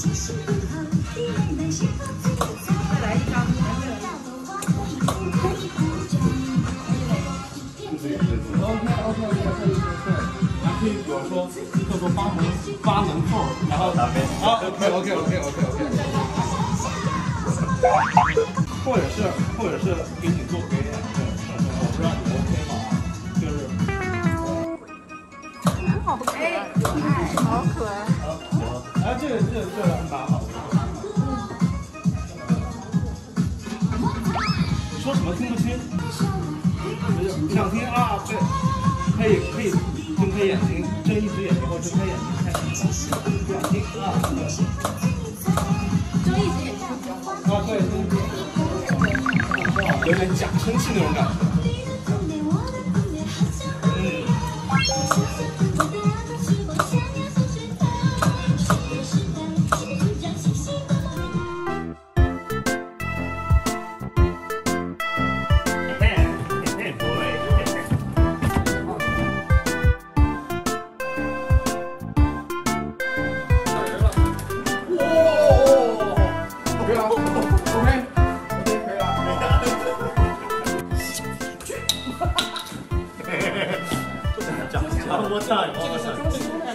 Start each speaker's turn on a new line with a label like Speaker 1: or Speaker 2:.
Speaker 1: 再来一张，
Speaker 2: OK，还可以比如说叫做八门扣，然后打飞。好 ，OK，或者是给你做表演，我不知道你 OK 吗？就是
Speaker 1: 很好看，好可爱。
Speaker 2: 哎，这个蛮好的。你说什么听不清？不想听啊？对，可以睁开眼睛，睁一只眼睛或睁开眼睛看。不想听啊？
Speaker 1: 睁一只眼睛比较好。
Speaker 2: 啊，对，睁一只眼睛，有点假生气那种感觉。我操！